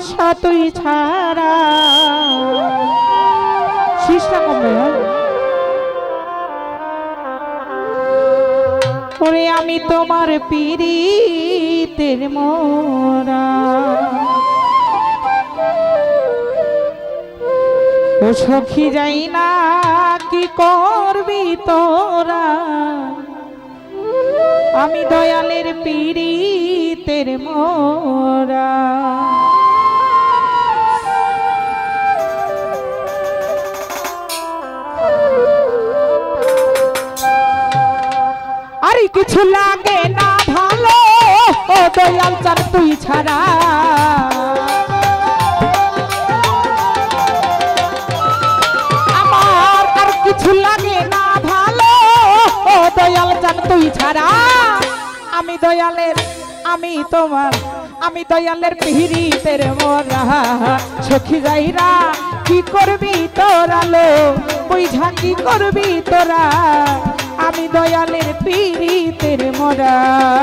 ভরসা তুই ছাড়া শিষ্টা কমবে ওরে আমি তোমার পীড়িতের মোরা ও সখী যাই না কি করবি তোরা আমি দয়ালের পীড়িতের মোরা আরে কিছু লাগে না ভালো ও দয়াল চান তুই ছাড়া আমার আর কিছু লাগে না ভালো ও দয়াল চান তুই ছাড়া আমি দয়ালের আমি তোমার আমি দয়ালের পীড়িতের মোরা সখী যাইরা কি করবি তোরা লো বুঝা কি করবি তোরা আমি দয়ালের পীড়িতের মোরা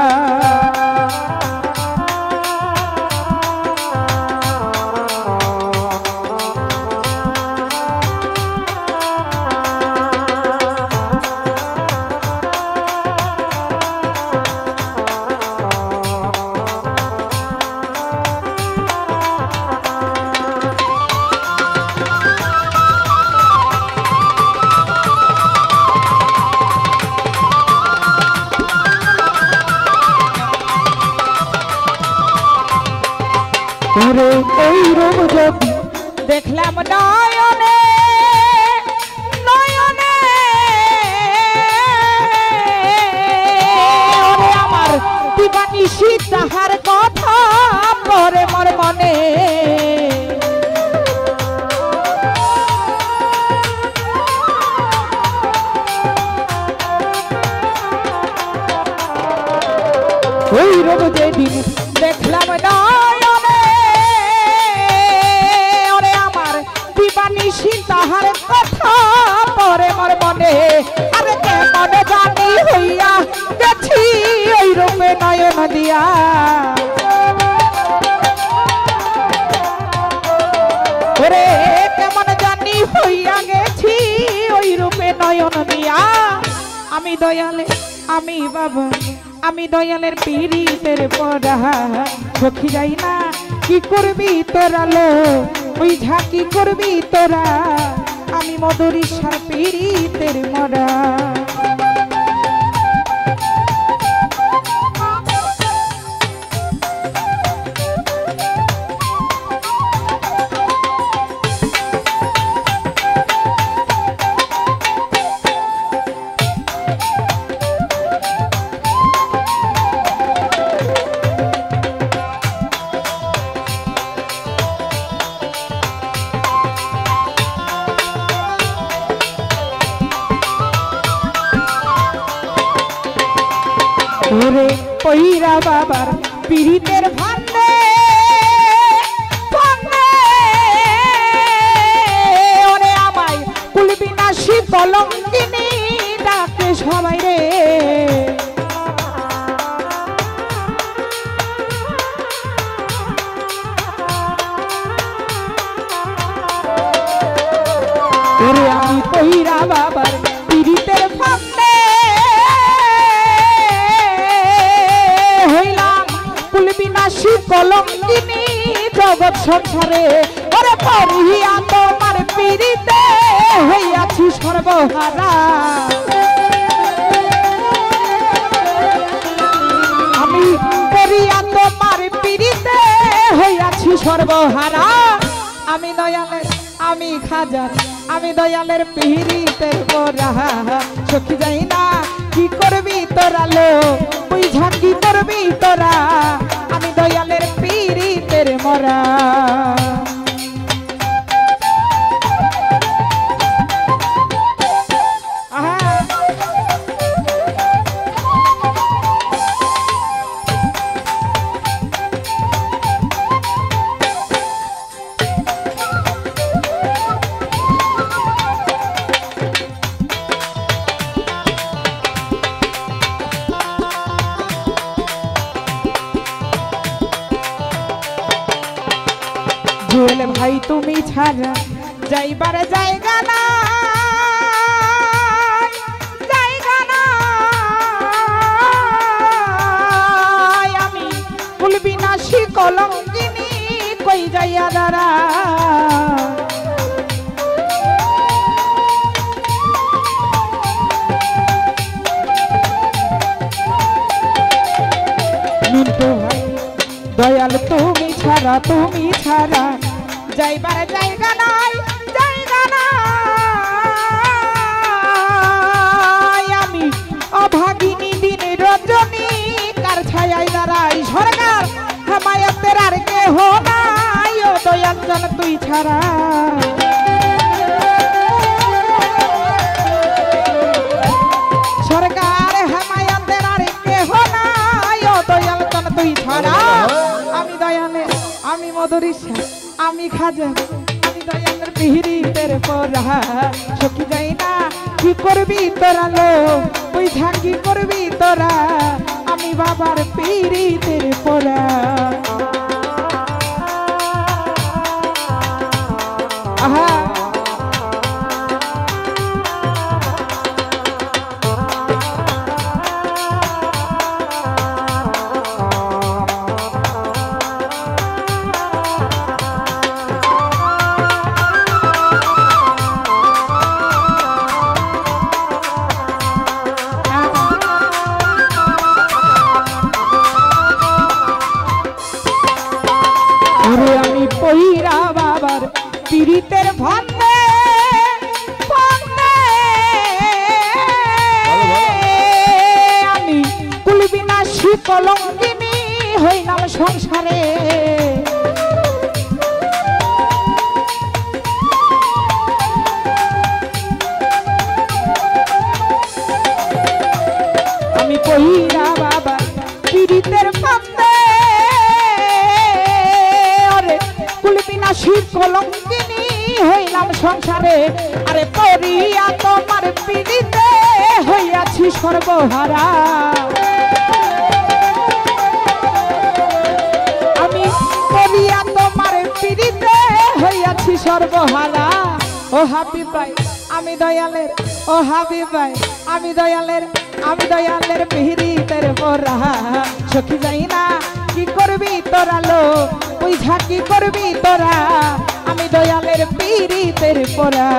ওরে ওই রূপ যদি দেখলাম নয়নে নয়নে ওরে আমার দিবানিশি তাহার কথা পরে মোর মনে ওই রূপ যেদিন দেখলাম তাহার কথা পরে মোর মনে আরে কেমন জানি হইয়া গেছি ওই রূপে নয়ন দিয়া ওরে কেমন জানি হইয়া গেছি ওই রূপে নয়ন দিয়া আমি দয়ালে আমি বাবা আমি দয়ালের পীড়িতের পড়া সখী যাই না কি করবি তোরা লো ওই ঝাঁকি করবি তোরা আমি মধুরিষার পীড়িতের মোরা ওরে পইরা বাবার পীড়িতের ভান্ডে ওরে আমায় কুলবিনাশী কলঙ্কিনী ডাকে সবাই রে ওরে আমি পইরা বাবার পীড়িতের ভান্ডে কলঙ্কিনী জগৎ সংসারে ওরে পড়িয়া তোমার পীড়িতে হইয়াছি সর্বহারা আমি পড়িয়া তোমার পীড়িতে হইয়াছি সর্বহারা আমি দয়ালের আমি খাজার আমি দয়ালের পীড়িতের মোরা সখী যাই না কি করবি তোরা লো বুঝা কি করবি তোরা আমি দয়ালের পীড়িতের মোরা ভাই তুমি ছাড়া যাইবার জায়গা না, জায়গা না আমি কুলবিনাশী কলঙ্কিনী কই যাইয়া দাঁড়া। মিন্টু ভাই দয়াল তুমি ছাড়া যাইবার জায়গা নাই, জায়গা নাই আমি অভাগিনী দিন রজনী কার ছায়ায় দাঁড়াই। সরকার হেমায়তের আর কেহ নাই, ও দয়াল চান তুই ছাড়া। সরকার হেমায়তের আর কেহ নাই, ও দয়াল চান তুই ছাড়া। আমি দয়ালে আমি মধুরিষা আমি খাজা আমি দয়ালের পিহিরিতের পরা সখী যাই না কি করবি তোরা লো বুঝা কি করবি তোরা আমি বাবার পিহিরিতের পরা। আহা পইরা বাবার পীড়িতের ভান্ডে আমি কুলবিনাশী কলঙ্কিনী হইলাম সংসারে। আমি পইরা বাবার পীড়িতের ভান্ডে কুলবিনাশী কলঙ্কিনী হইলাম সংসারে। আরে পড়িয়া তোমার পীড়িতে হইয়াছি সর্বহারা। আমি পড়িয়া তোমার পীড়িতে হইয়াছি সর্বহারা। ও হাবিব ভাই আমি দয়ালের, ও হাবিব ভাই আমি দয়ালের পিহিরিতের পরা সখী যাই না কি করবি তোরা লো বুঝা কি করবি তোরা আমি দয়ালের পিরিতের পরা।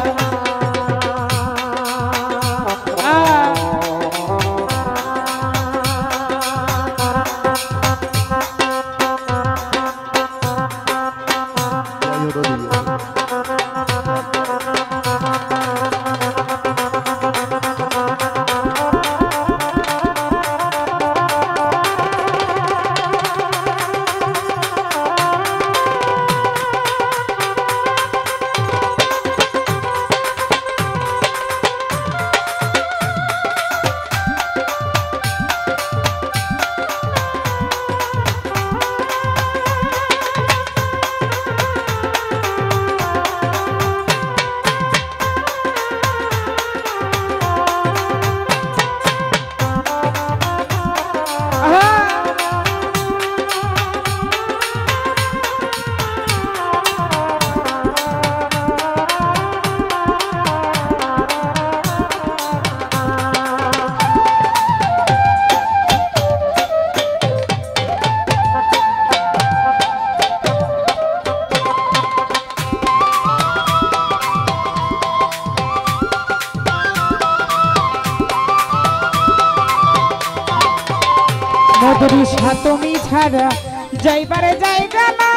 মধুরিষা তুমি ছাড়া যাইবার জায়গা না,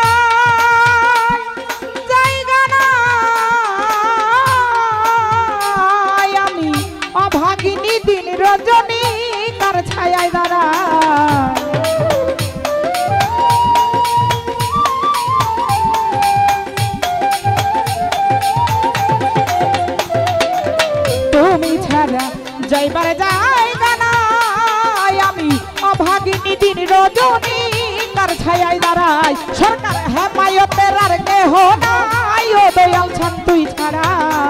জায়গা না আমি অভাগিনী দিন রজনী কার ছায়ায় দাঁড়া। তুমি ছাড়া যাইবার জায়গা না আমি অভাগিনী দিন রজনী কার ছায়ায় দাঁড়াই। সরকার হেমায়তের আর কেহ নাই, ও দয়াল চান তুই ছাড়া।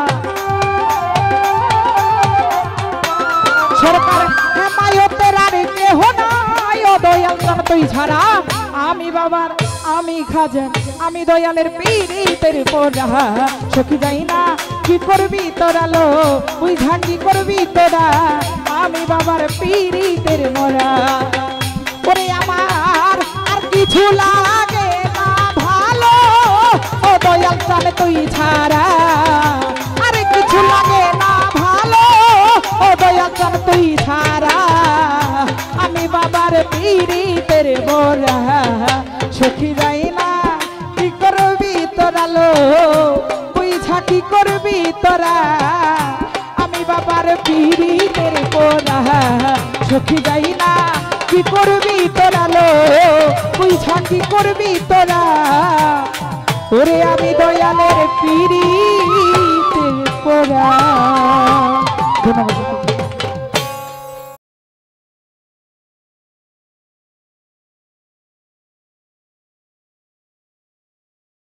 সরকার হেমায়তের আর কেহ নাই, ও দয়াল চান তুই ছাড়া। আমি খাজান আমি দয়ালের পীড়িতের পোড়া সখী যাই না কি করবি তোরা লো বুঝা কি করবি তোরা আমি বাবার পীড়িতের মোরা ওরে আমার আর কিছু লাগে না ভালো ও দয়াল চালে তুই ছাড়া আরে কিছু লাগে না ভালো ও দয়াল চালে তুই ছাড়া আমি বাবার পীড়িতের মোরা সখী যাই না কি করবি তোরা লো বুঝা কি করবি তোরা আমি বাবার পীড়িতের পোড়া সখী যাই না কি করবি তোরা লো বুঝা কি করবি তোরা ওরে আমি দয়ালের পীড়িতের পোড়া।